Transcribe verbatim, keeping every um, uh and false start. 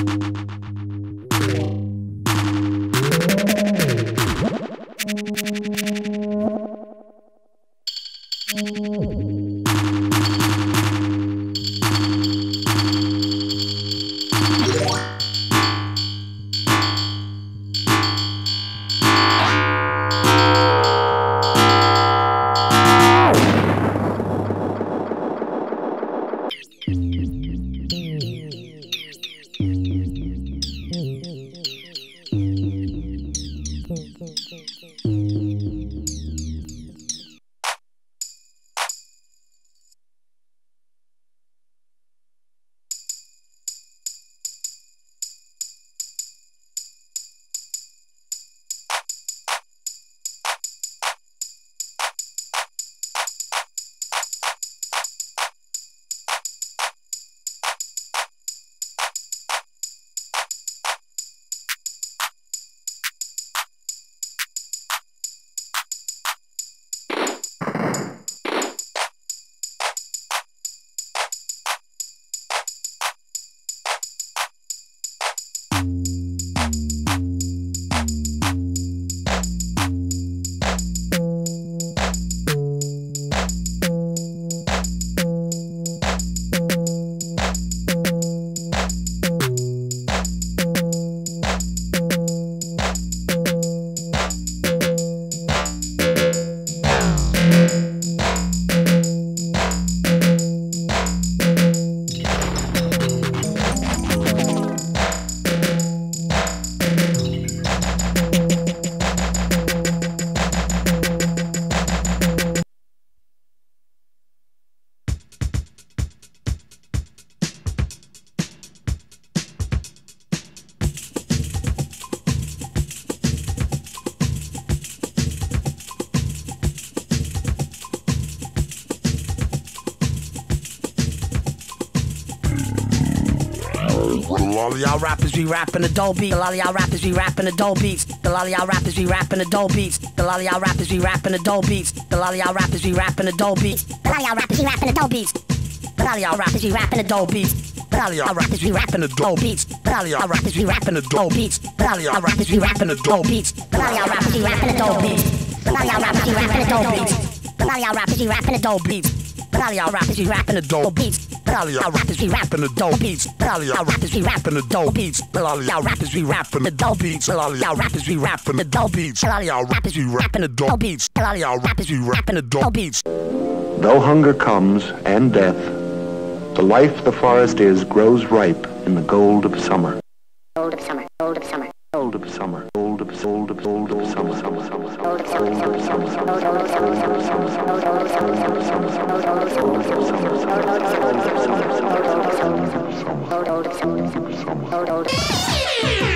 A lot of y'all rappers be rapping adult beats. A lot of y'all rappers be rapping adult beats. A lot of y'all rappers be rapping adult beats. A lot of y'all rappers be rapping adult beats. A lot of y'all rappers be rapping adult beats. A lot of y'all rappers be rapping adult beats. A lot of y'all rappers be rapping adult beats. A lot of y'all rappers be rapping adult beats. A lot of y'all rappers be rapping adult beats. A lot of y'all rappers be rapping adult beats. A lot of y'all rappers be rapping adult beats. A lot of y'all rappers be rapping adult beats. A lot of y'all rappers be rapping adult beats. A lot of y'all rappers be rapping adult beats. A lot of y'all rappers be rapping adult beats. A lot of y'all rappers be rapping adult beats. A lot of y'all rappers be rapping adult beats. A lot of y'all rappers be rapping adult beats. A lot of y'all rappers be rapping adult beats. A lot of y'all rappers be rapping adult beats. Though hunger comes and death, the life the forest is grows ripe in the gold of summer. Gold of summer, gold of summer, gold of summer, gold of gold of gold of summer, summer, summer, gold of summer, summer, summer, summer, gold of summer, summer, summer, summer, gold of summer, summer, summer, summer, gold of summer, summer, summer, summer, gold of summer, summer, summer, summer, gold of summer, summer, summer, gold of summer, summer, summer, gold of